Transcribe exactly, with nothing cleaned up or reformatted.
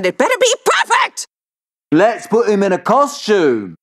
And it better be perfect! Let's put him in a costume.